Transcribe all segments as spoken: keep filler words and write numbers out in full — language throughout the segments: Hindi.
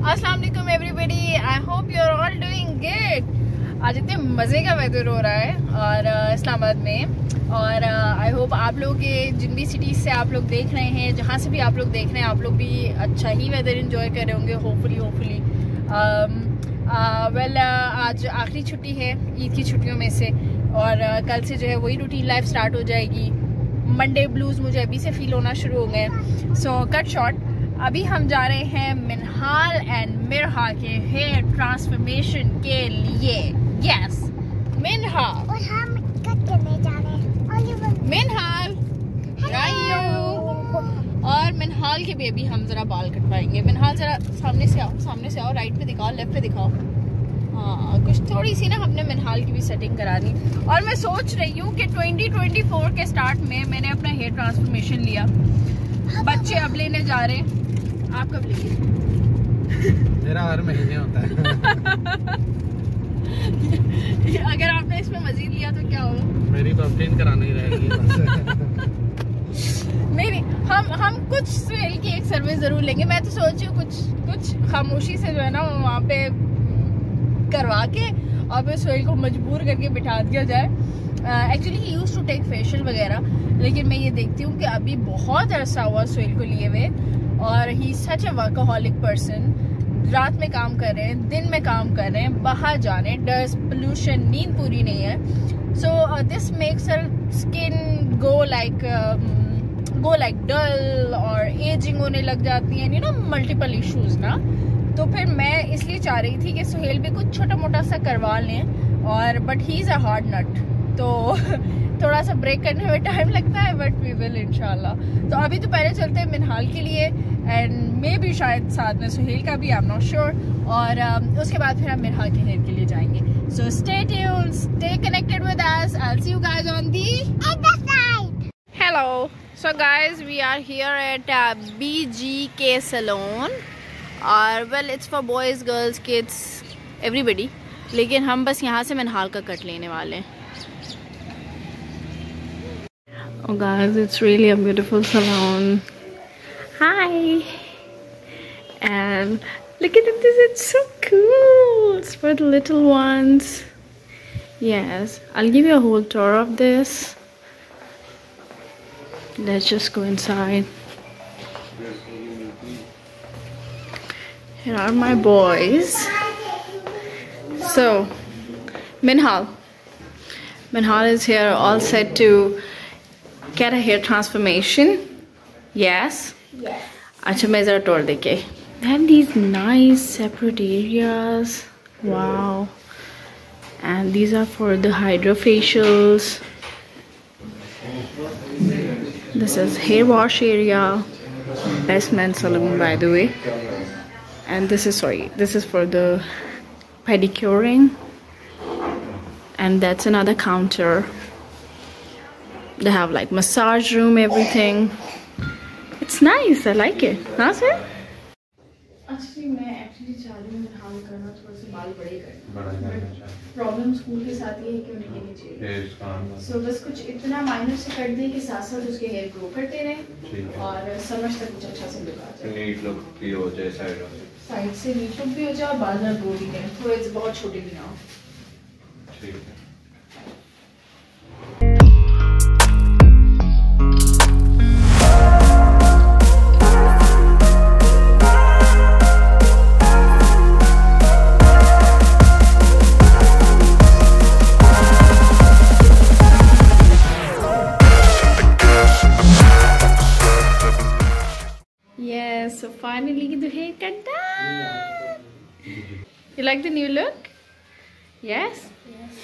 अस्सलाम वालेकुम everybody, I hope you are all doing good. आज इतने मज़े का वेदर हो रहा है और इस्लामाबाद में, और आई होप आप लोग के जिन भी सिटीज़ से आप लोग देख रहे हैं, जहाँ से भी आप लोग देख रहे हैं, आप लोग भी अच्छा ही वेदर एंजॉय कर रहे होंगे होपफुली होपफुली वेल आज आखिरी छुट्टी है ईद की छुट्टियों में से, और uh, कल से जो है वही रूटीन लाइफ स्टार्ट हो जाएगी। मंडे ब्लूज़ मुझे अभी से फील होना शुरू हो गए। सो कट शॉर्ट, अभी हम जा रहे हैं मिनहाल एंड मिरहा के हेयर ट्रांसफॉर्मेशन के लिए। यस, मिनहाल और हम कट करने जा रहे हैं। मिनहाल और मिनहाल के बेबी हम जरा बाल कटवाएंगे। मिनहाल जरा सामने से आओ, सामने से आओ, राइट पे दिखाओ, लेफ्ट पे दिखाओ। हाँ, कुछ थोड़ी सी ना हमने मिनहाल की भी सेटिंग करा दी। और मैं सोच रही हूँ कि ट्वेंटी ट्वेंटी फोर के स्टार्ट में मैंने अपना हेयर ट्रांसफॉर्मेशन लिया। बच्चे अब लेने जा रहे हैं। आप कब लेंगे? मेरा हर महीने होता है। अगर आपने इसमें मजीद लिया तो क्या होगा? मेरी बफ्टिन करानी रहेगी बस। नहीं नहीं, हम हम कुछ सुहेल की एक सर्विस जरूर लेंगे। मैं तो सोच रही हूँ कुछ कुछ खामोशी से जो है ना वहाँ पे करवा के और फिर सुहेल को मजबूर करके बिठा दिया जाए। Actually he used to take facial वगैरह, लेकिन मैं ये देखती हूँ कि अभी बहुत अरसा हुआ सुहेल को लिए हुए, और ही सच अ वर्कaholic पर्सन। रात में काम कर रहे हैं, दिन में काम कर रहे हैं, बाहर जा रहे हैं, डस्ट पोल्यूशन, नींद पूरी नहीं है। So this makes her skin go like go like dull और एजिंग होने लग जाती है, यू नो मल्टीपल इश्यूज ना। तो फिर मैं इसलिए चाह रही थी कि सुहेल भी कुछ छोटा मोटा सा करवा लें, और but he is a hard nut, तो थोड़ा सा ब्रेक करने में टाइम लगता है, बट वी विल इंशाल्लाह। तो अभी तो पहले चलते हैं मिनहाल के लिए, एंड मे भी शायद साथ में सुहेल का भी, आई एम नॉट श्योर। और uh, उसके बाद फिर हम मिनहाल के हेयर के लिए जाएंगे। So stay tuned, stay connected with us. I will see you guys on the other side. Hello, so guys we are here at B G K salon, और well it's for boys, girls, kids, everybody, लेकिन हम बस यहाँ से मिनहाल का कट लेने वाले हैं। Oh guys, it's really a beautiful salon. Hi! And look at this, it's so cool! It's for the little ones. Yes, I'll give you a whole tour of this. Let's just go inside. Here are my boys. So, Minhal. Minhal is here all set to get a hair transformation. Yes? Yes. अच्छा, मैं ज़रा tour देके। They have these nice separate areas. Wow. And these are for the hydrofacials. This is hair wash area. Best men's salon, by the way. And this is, sorry, this is for the pedicuring. And that's another counter. They have like massage room, everything. It's nice, I like it. Huh, sir? Actually, मैं actually चाह रही हूँ मिनहाल करना, थोड़ा से बाल बड़े करना। प्रॉब्लम स्कूल के साथ ये है कि उन्हें ये नहीं चाहिए। So बस कुछ इतना माइनर से कट दें कि साथ साथ उसके हेयर ग्रो करते रहें, और समझ तक कुछ अच्छा से लुक आ जाए। नीट लुक भी हो जाए, साइड से साइड से नीट लुक भी हो जाए और बाल ना ग्रो भी करें, थोड़े बहुत छोटे भी ना हो। ठीक है। Yes, so finally the haircut done. You like the new look? Yes? Yes.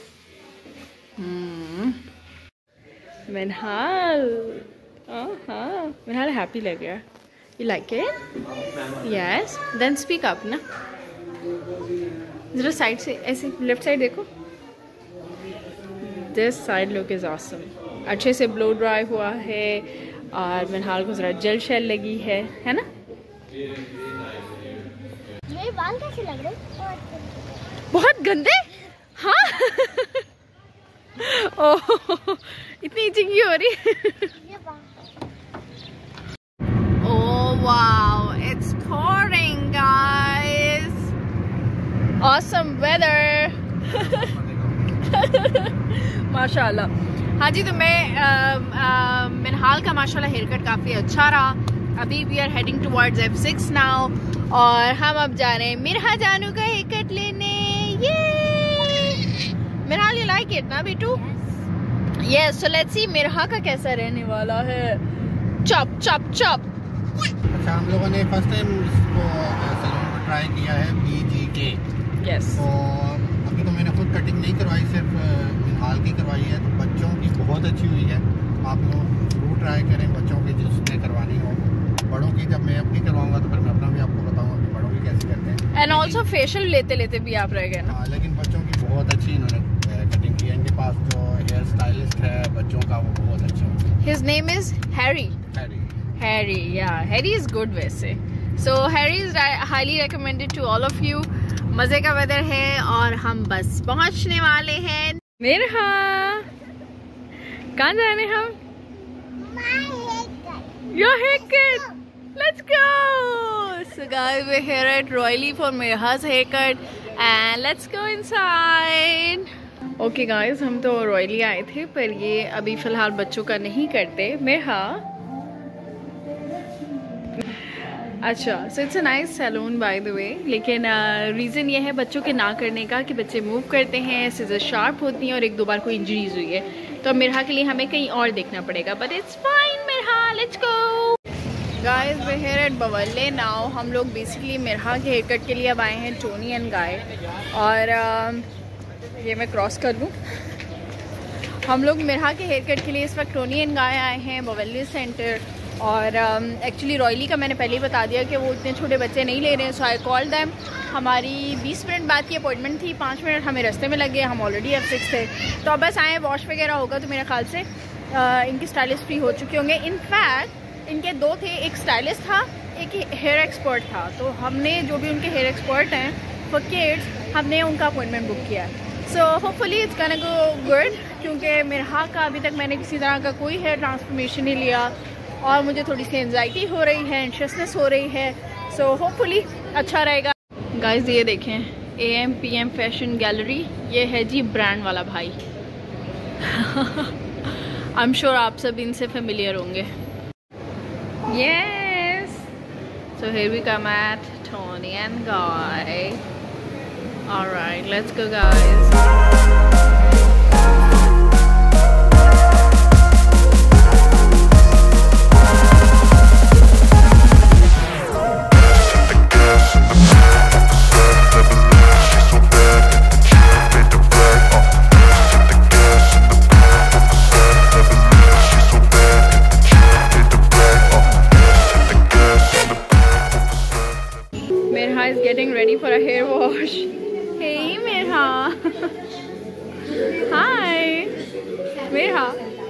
Hmm. Minhal. Uh-huh. Minhal happy लग रहा है. You like it? Yes. Then speak up ना. जरा साइड से ऐसे लेफ्ट साइड देखो. This side look is awesome. अच्छे से blow dry हुआ है, और मिनहाल को जरा जेल शेल लगी है, है ना? मेरे बाल कैसे लग रहे हैं? बहुत गंदे? हाँ। ओह, इतनी इचिंग हो रही है। Oh wow, it's pouring, guys. माशाल्लाह। हाँ जी, तो मैं मिनहाल का माशाल्लाह हेयर कट काफ़ी अच्छा रहा। अभी we are heading towards F six now और हम अब जा रहे हैं मिरहा जानू का हेयर कट लेने। ये मिरहाल, यू लाइक इट ना बेटू? Yes, so let's see Mirha का कैसा रहने वाला है। Chop chop chop. अच्छा, हम लोगों ने फर्स्ट टाइम इसको सैलून में ट्राई किया है, बी जी के। यस। तो अभी तो मैंने खुद कटिंग नहीं करवाई, सिर्फ मिनहाल की करवाई है। तो बच्चों की बहुत अच्छी हुई है। आप लोग जरूर ट्राई करें बच्चों की जिसने करवानी हो। बड़ों की जब मैं अपनी करवाऊंगा तो फिर मैं अपना भी आपको बताऊंगा कि बड़ों की कैसे करते हैं। एंड ऑल्सो फेशियल लेते लेते भी आप रह गए ना। हाँ, लेकिन बच्चों की बहुत अच्छी इन्होंने कटिंग की है। इनके पास जो हेयर स्टाइलिस्ट है बच्चों का, वो बहुत अच्छा है। His name is Harry. Harry Harry या हैरी इज गुड वैसे। So Harry is highly recommended to all of you. मजे का वेदर है और हम बस पहुंचने वाले हैं। मिरहा, कहाँ जा रहे हैं हम? Your haircut. Let's go. So guys, we're here at Royally for Mirha's haircut and let's go inside. Okay guys, हम तो रॉयली आए थे पर ये अभी फिलहाल बच्चों का नहीं करते। मिरहा, अच्छा, so it's a nice salon by the way, लेकिन रीज़न uh, ये है बच्चों के ना करने का कि बच्चे मूव करते हैं, सीजर शार्प होती हैं और एक दो बार कोई इंजरीज हुई है, तो मिरहा के लिए हमें कहीं और देखना पड़ेगा। But it's fine Mirha, let's go. Guys, we here at बवल्ले नाउ। हम लोग बेसिकली मिरहा के हेयर कट के लिए अब आए हैं टोनी एंड गाय। और uh, ये मैं क्रॉस कर लूँ। हम लोग मिरहा के हेयर कट के लिए इस वक्त टोनी एंड गाय आए हैं बवल्ले सेंटर। और एक्चुअली um, रॉयली का मैंने पहले ही बता दिया कि वो इतने छोटे बच्चे नहीं ले रहे हैं, सो आई कॉल दैम। हमारी बीस मिनट बाद की अपॉइंटमेंट थी, पाँच मिनट हमें रास्ते में लग गए, हम ऑलरेडी एफ सिक्स थे। तो अब बस आए, वॉश वगैरह होगा तो मेरे ख्याल से uh, इनके स्टाइलिस्ट फ्री हो चुके होंगे। इनफैक्ट इनके दो थे, एक स्टाइलिस्ट था, एक हेयर एक्सपर्ट था। तो हमने जो भी उनके हेयर एक्सपर्ट हैं फॉर किड्स, हमने उनका अपॉइंटमेंट बुक किया। So hopefully it's gonna go good, क्योंकि मिरहा का अभी तक मैंने किसी तरह का कोई हेयर ट्रांसफॉर्मेशन नहीं लिया और मुझे थोड़ी सी एंजाइटी हो रही है, एंशियसनेस हो रही है। सो होपफुली अच्छा रहेगा। गाइस, ये देखें, A M P M fashion gallery, ये है जी ब्रांड वाला भाई। आई एम श्योर आप सब इनसे फेमिलियर होंगे। Yes, so here we come at Toni and Guy. Alright, let's go guys. Mirha is getting ready for a hair wash. Hey Mirha. Hi Mirha.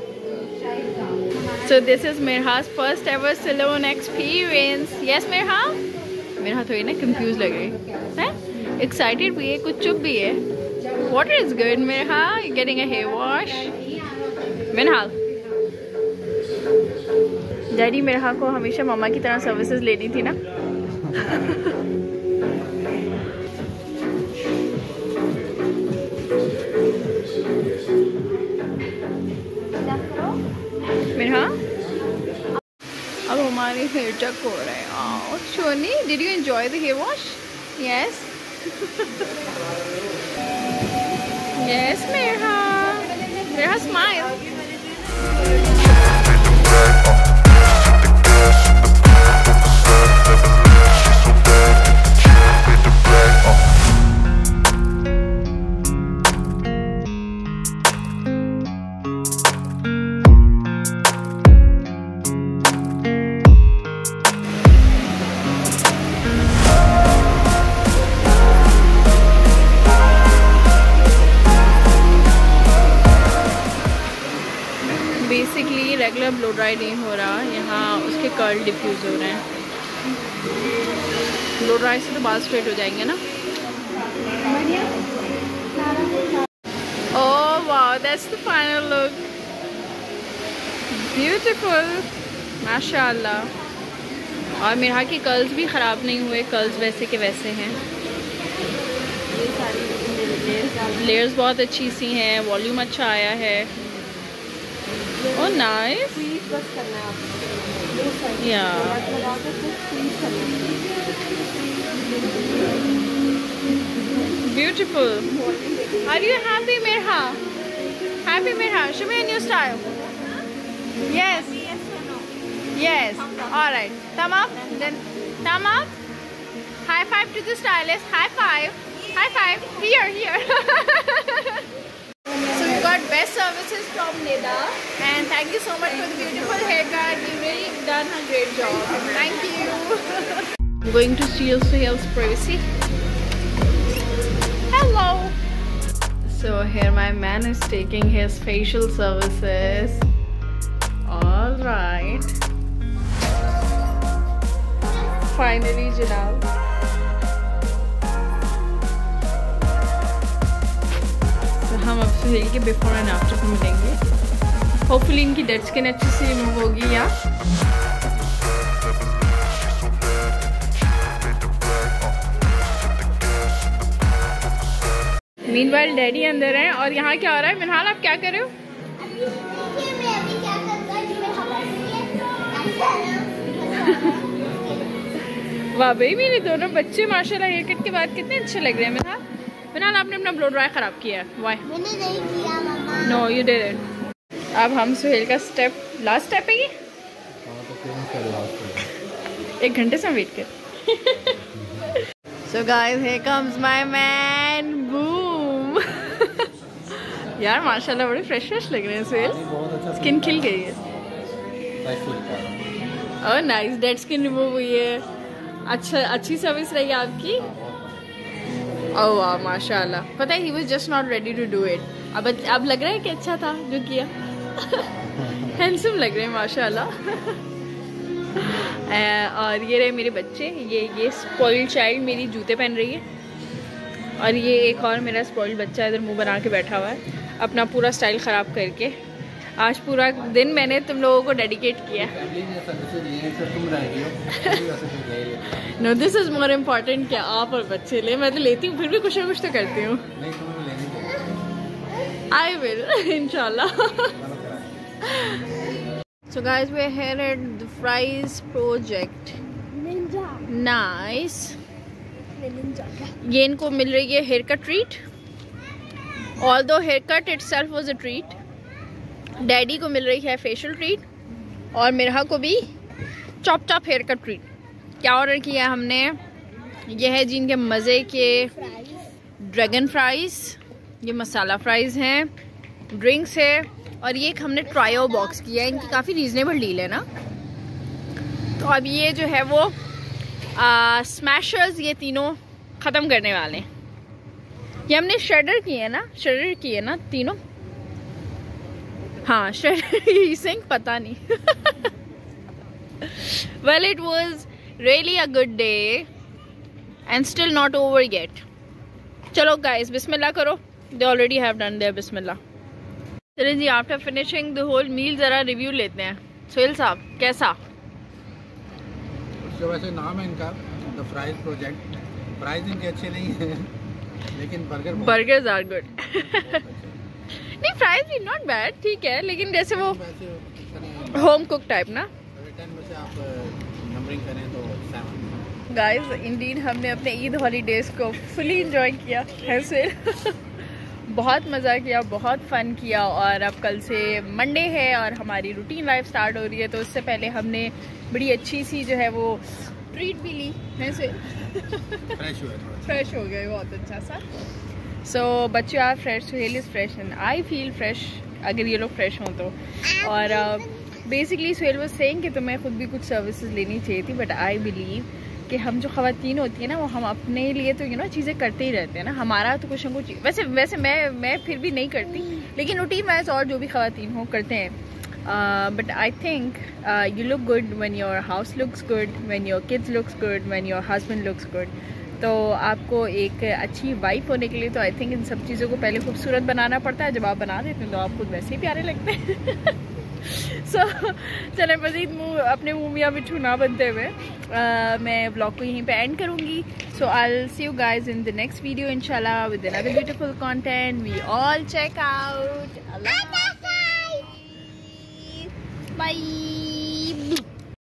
So this is Mirha's first ever salon experience. Yes Mirha? Mirha थोड़ी ना confused लग रही है, excited भी है, कुछ चुप भी है। Water is good Mirha. You're getting a hair wash. Mirha. Daddy Mirha को हमेशा मम्मा की तरह सर्विसेज लेनी थी ना। मिरहा, अब हमारे हेयर टक हो रहे हैं। शोनी, did you enjoy the hair wash? Yes yes Mirha, Mirha smile. Basically regular blow dry नहीं हो रहा, यहाँ उसके कर्ल डिफ्यूज़ हो रहे हैं। ब्लो ड्राई से तो बाल स्ट्रेट हो जाएंगे ना। Oh wow, that's the final look, beautiful माशाल्लाह। और मिरहा की कर्ल्स भी ख़राब नहीं हुए, कर्ल्स वैसे के वैसे हैं। ये सारी देखिए लेयर्स बहुत अच्छी सी हैं, वॉल्यूम अच्छा आया है। Oh nice, yeah beautiful. Are you happy Mirha? Happy Mirha, show me a new style. Yes, yes, all right, thumb up, then thumb up, high five to the stylist, high five, high five, here, here. So you got best services from Nida, and thank you so much for the beautiful haircut. You really done a great job. Thank you. I'm going to steal Suhail's privacy. Hello. So here my man is taking his facial services. All right. Finally, Janab. So हम अब सुहेल के बिफोर एंड आफ्टर को मिलेंगे। होपफुली इनकी डेड स्किन अच्छी से रिमूव होगी या मीनवाइल डैडी अंदर हैं। और यहाँ क्या हो रहा है मिनहाल, आप क्या कर रहे हो? वाह भाई, मेरे दोनों बच्चे माशाल्लाह हेयर कट के बाद कितने अच्छे लग रहे हैं। मिनहाल मिनहाल आपने अपना ब्लो ड्राई खराब किया है। वाई? मैंने नहीं किया मम्मा। No you didn't. अब हम सुहेल का स्टेप, लास्ट स्टेप है ये। एक घंटे से वेट कर। So guys, here comes my man, boom. यार माशाल्लाह बड़े फ्रेश फ्रेश लग रहे हैं सुहेल, स्किन खिल गई है। और नाइस, डेड स्किन रिमूव हुई है। अच्छा, अच्छी सर्विस रही आपकी। ओह वाह माशाल्लाह। पता है, he was just not ready to do it. अब अब लग रहा है कि अच्छा था जो किया। हैंडसम लग रहे हैं माशाल्लाह। और ये रहे मेरे बच्चे, ये ये स्पॉइल्ड चाइल्ड मेरी जूते पहन रही है। और ये एक और मेरा स्पॉइल्ड बच्चा इधर मुंह बना के बैठा हुआ है अपना पूरा स्टाइल ख़राब करके। आज पूरा दिन मैंने तुम लोगों को डेडिकेट किया। No, this is more important कि आप और बच्चे ले। मैं तो लेती हूँ, फिर भी कुछ ना कुछ तो करती हूँ। आई विल इंशाल्लाह। So guys, we're here at the Fries project. Ninja. Nice. Ninja. ये इनको मिल रही है haircut treat. Although haircut itself was a treat, daddy को मिल रही है फेशियल ट्रीट और मिरहा को भी chop chop haircut treat. क्या ऑर्डर किया है हमने? ये है जी इनके मज़े के ड्रैगन फ्राइज, ये मसाला फ्राइज हैं, ड्रिंक्स है और ये एक हमने ट्रायो बॉक्स किया है। इनकी काफ़ी रीजनेबल डील है ना। तो अब ये जो है वो स्मैशर्स ये तीनों ख़त्म करने वाले हैं। ये हमने श्रेडर किए है ना, श्रेडर किए ना तीनों। हाँ श्रेडर सिंह पता नहीं। Well it was really a good day and still not over yet. चलो गाइस बिस्मिल्लाह करो। They already have done there बिस्मिल्लाह। चलिए जी, after finishing the whole meal ज़रा रिव्यू लेते हैं। सुहेल साहब कैसा? तो वैसे नाम है इनका द फ्राइज प्रोजेक्ट। फ्राइज इनके अच्छे नहीं हैं लेकिन बर्गर बर्गर्स आर गुड। नहीं फ्राइज भी नॉट बैड, ठीक है, लेकिन जैसे वो होम कुक टाइप ना। आप नंबरिंग करें तो सेवन। गाइस इंडीड हमने अपने ईद हॉलीडेज को फुली एंजॉय किया ऐसे। बहुत मज़ा किया, बहुत फ़न किया। और अब कल से मंडे है और हमारी रूटीन लाइफ स्टार्ट हो रही है। तो उससे पहले हमने बड़ी अच्छी सी जो है वो ट्रीट भी ली ऐसे। फ्रेश हुए फ्रेश हो गए बहुत अच्छा सा। सो बच्चे are fresh, Suhail is fresh and I feel fresh अगर ये लोग फ्रेश हों तो। और बेसिकली सुहेल वाज सेइंग कि तुम्हें खुद भी कुछ सर्विसेज लेनी चाहिए थी, बट आई बिलीव कि हम जो ख़वातीन होती है ना वो हम अपने लिए तो यू नो चीज़ें करते ही रहते हैं ना। हमारा तो कुछ ना कुछ वैसे वैसे मैं मैं फिर भी नहीं करती, लेकिन रूटीन वाइज और जो भी ख़वातीन हो करते हैं। But I think you look good when your house looks good, when your kids looks good, when your husband looks good. तो आपको एक अच्छी वाइफ होने के लिए तो आई थिंक इन सब चीज़ों को पहले खूबसूरत बनाना पड़ता है। जब आप बना देते हैं तो आप खुद वैसे ही प्यारे लगते हैं। सो चले मज़ीद मुँह अपने मुँह मियाँ बिच्छू ना बनते हुए uh, मैं व्लॉग को यहीं पे एंड करूँगी. So I see you guys in the next video इंशाल्लाह with another beautiful content. We all check out. Bye.